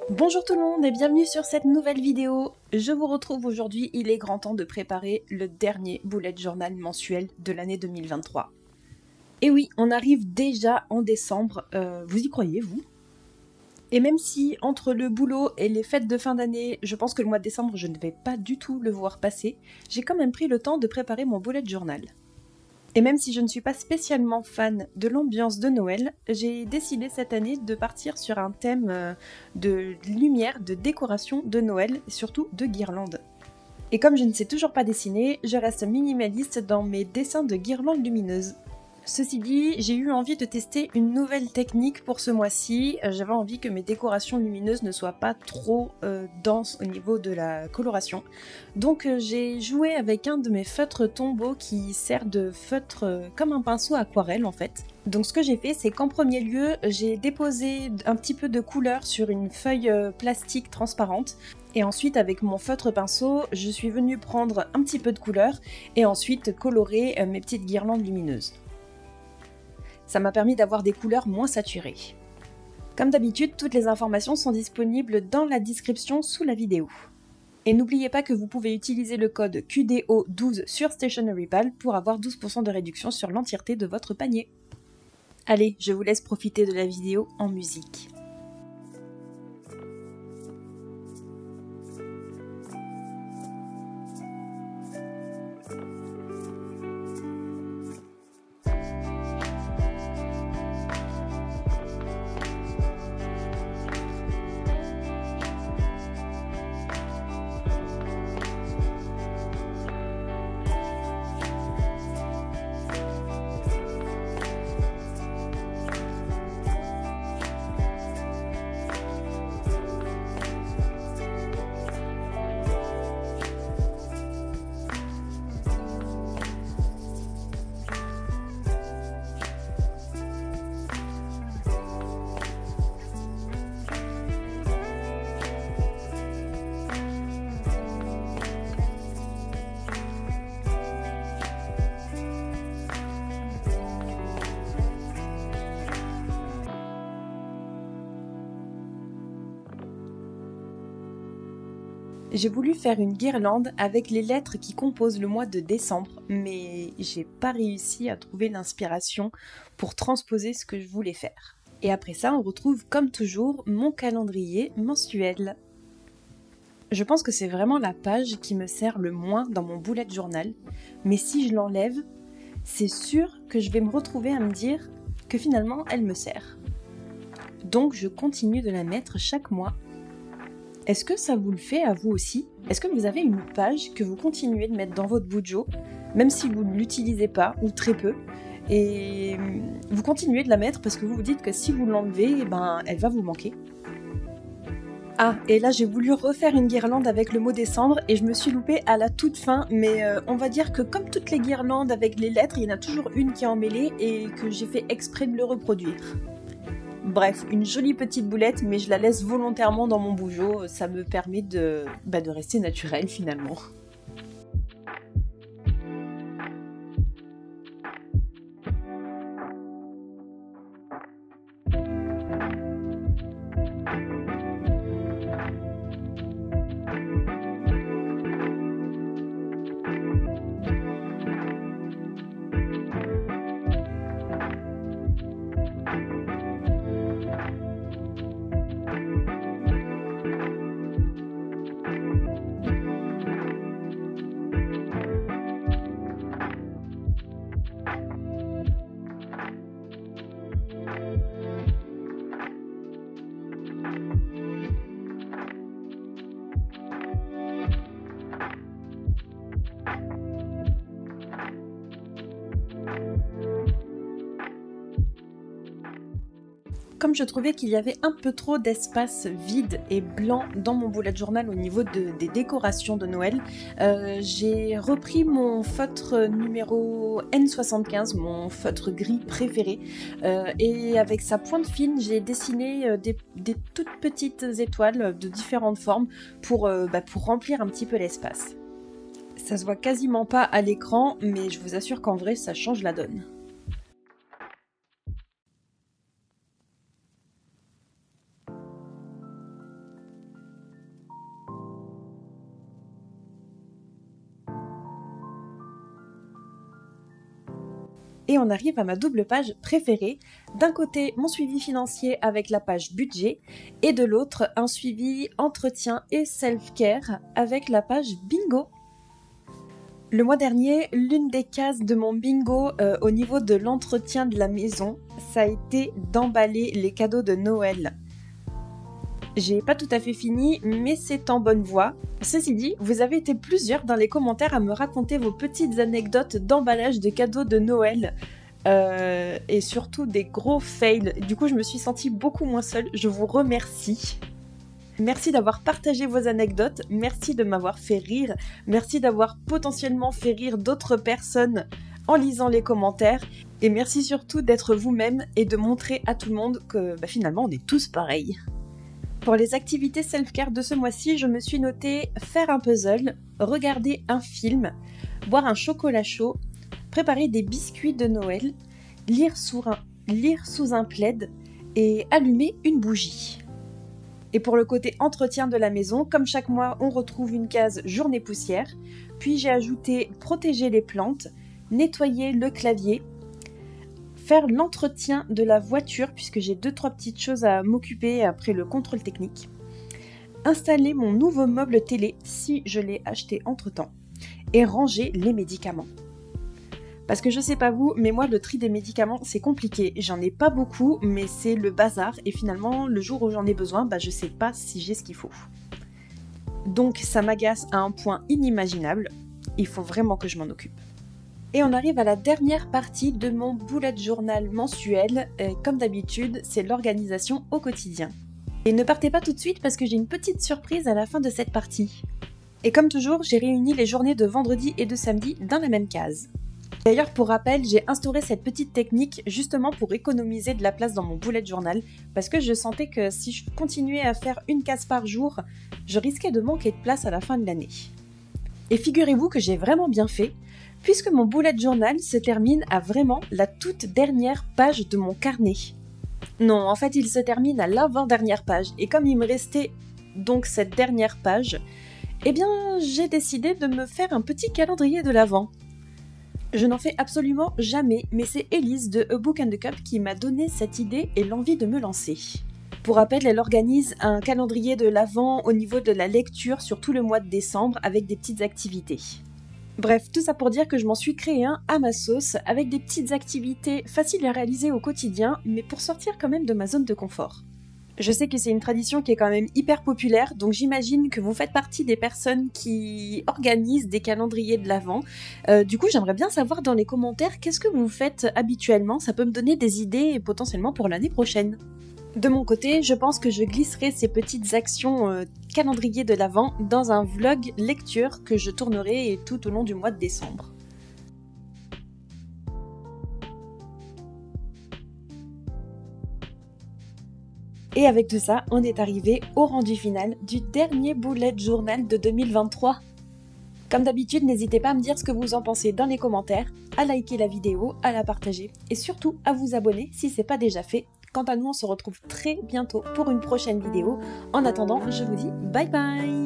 Bonjour tout le monde et bienvenue sur cette nouvelle vidéo. Je vous retrouve aujourd'hui, il est grand temps de préparer le dernier bullet journal mensuel de l'année 2023. Et oui, on arrive déjà en décembre, vous y croyez vous? Et même si entre le boulot et les fêtes de fin d'année, je pense que le mois de décembre je ne vais pas du tout le voir passer, j'ai quand même pris le temps de préparer mon bullet journal. Et même si je ne suis pas spécialement fan de l'ambiance de Noël, j'ai décidé cette année de partir sur un thème de lumière, de décoration de Noël et surtout de guirlandes. Et comme je ne sais toujours pas dessiner, je reste minimaliste dans mes dessins de guirlandes lumineuses. Ceci dit, j'ai eu envie de tester une nouvelle technique pour ce mois-ci. J'avais envie que mes décorations lumineuses ne soient pas trop denses au niveau de la coloration. Donc j'ai joué avec un de mes feutres tombeaux qui sert de feutre comme un pinceau aquarelle en fait. Donc ce que j'ai fait, c'est qu'en premier lieu, j'ai déposé un petit peu de couleur sur une feuille plastique transparente. Et ensuite, avec mon feutre pinceau, je suis venue prendre un petit peu de couleur et ensuite colorer mes petites guirlandes lumineuses. Ça m'a permis d'avoir des couleurs moins saturées. Comme d'habitude, toutes les informations sont disponibles dans la description sous la vidéo. Et n'oubliez pas que vous pouvez utiliser le code QDO12 sur StationeryPal pour avoir 12% de réduction sur l'entièreté de votre panier. Allez, je vous laisse profiter de la vidéo en musique. J'ai voulu faire une guirlande avec les lettres qui composent le mois de décembre, mais j'ai pas réussi à trouver l'inspiration pour transposer ce que je voulais faire. Et après ça, on retrouve comme toujours mon calendrier mensuel. Je pense que c'est vraiment la page qui me sert le moins dans mon bullet journal, mais si je l'enlève, c'est sûr que je vais me retrouver à me dire que finalement elle me sert. Donc je continue de la mettre chaque mois. Est-ce que ça vous le fait à vous aussi? Est-ce que vous avez une page que vous continuez de mettre dans votre Bujo, même si vous ne l'utilisez pas ou très peu, et vous continuez de la mettre parce que vous vous dites que si vous l'enlevez, elle va vous manquer? Ah, et là j'ai voulu refaire une guirlande avec le mot décembre et je me suis loupée à la toute fin, mais on va dire que comme toutes les guirlandes avec les lettres, il y en a toujours une qui est emmêlée et que j'ai fait exprès de le reproduire. Bref, une jolie petite boulette, mais je la laisse volontairement dans mon Bujo, ça me permet de rester naturel finalement. Comme je trouvais qu'il y avait un peu trop d'espace vide et blanc dans mon bullet journal au niveau des décorations de Noël, j'ai repris mon feutre numéro N75, mon feutre gris préféré, et avec sa pointe fine, j'ai dessiné des toutes petites étoiles de différentes formes pour remplir un petit peu l'espace. Ça se voit quasiment pas à l'écran, mais je vous assure qu'en vrai, ça change la donne. Et on arrive à ma double page préférée. D'un côté, mon suivi financier avec la page budget et de l'autre, un suivi entretien et self-care avec la page bingo. Le mois dernier, l'une des cases de mon bingo au niveau de l'entretien de la maison, ça a été d'emballer les cadeaux de Noël. J'ai pas tout à fait fini, mais c'est en bonne voie. Ceci dit, vous avez été plusieurs dans les commentaires à me raconter vos petites anecdotes d'emballage de cadeaux de Noël. Et surtout des gros fails. Du coup, je me suis sentie beaucoup moins seule. Je vous remercie. Merci d'avoir partagé vos anecdotes, merci de m'avoir fait rire, merci d'avoir potentiellement fait rire d'autres personnes en lisant les commentaires, et merci surtout d'être vous-même et de montrer à tout le monde que finalement on est tous pareils. Pour les activités self-care de ce mois-ci, je me suis noté faire un puzzle, regarder un film, boire un chocolat chaud, préparer des biscuits de Noël, lire sous un plaid et allumer une bougie. Et pour le côté entretien de la maison, comme chaque mois, on retrouve une case journée poussière. Puis j'ai ajouté protéger les plantes, nettoyer le clavier, faire l'entretien de la voiture, puisque j'ai 2-3 petites choses à m'occuper après le contrôle technique, installer mon nouveau meuble télé, si je l'ai acheté entre-temps, et ranger les médicaments. Parce que je sais pas vous, mais moi le tri des médicaments c'est compliqué. J'en ai pas beaucoup, mais c'est le bazar et finalement le jour où j'en ai besoin, je sais pas si j'ai ce qu'il faut. Donc ça m'agace à un point inimaginable. Il faut vraiment que je m'en occupe. Et on arrive à la dernière partie de mon bullet journal mensuel. Comme d'habitude, c'est l'organisation au quotidien. Et ne partez pas tout de suite parce que j'ai une petite surprise à la fin de cette partie. Et comme toujours, j'ai réuni les journées de vendredi et de samedi dans la même case. D'ailleurs, pour rappel, j'ai instauré cette petite technique justement pour économiser de la place dans mon bullet journal parce que je sentais que si je continuais à faire une case par jour, je risquais de manquer de place à la fin de l'année. Et figurez-vous que j'ai vraiment bien fait puisque mon bullet journal se termine à vraiment la toute dernière page de mon carnet. Non, en fait, il se termine à l'avant-dernière page et comme il me restait donc cette dernière page, eh bien, j'ai décidé de me faire un petit calendrier de l'Avent. Je n'en fais absolument jamais, mais c'est Elise de A Book and a Cup qui m'a donné cette idée et l'envie de me lancer. Pour rappel, elle organise un calendrier de l'Avent au niveau de la lecture sur tout le mois de décembre avec des petites activités. Bref, tout ça pour dire que je m'en suis créé un à ma sauce avec des petites activités faciles à réaliser au quotidien, mais pour sortir quand même de ma zone de confort. Je sais que c'est une tradition qui est quand même hyper populaire, donc j'imagine que vous faites partie des personnes qui organisent des calendriers de l'Avent. Du coup, j'aimerais bien savoir dans les commentaires qu'est-ce que vous faites habituellement, ça peut me donner des idées potentiellement pour l'année prochaine. De mon côté, je pense que je glisserai ces petites actions calendrier de l'Avent dans un vlog lecture que je tournerai tout au long du mois de décembre. Et avec tout ça, on est arrivé au rendu final du dernier bullet journal de 2023. Comme d'habitude, n'hésitez pas à me dire ce que vous en pensez dans les commentaires, à liker la vidéo, à la partager et surtout à vous abonner si ce n'est pas déjà fait. Quant à nous, on se retrouve très bientôt pour une prochaine vidéo. En attendant, je vous dis bye bye!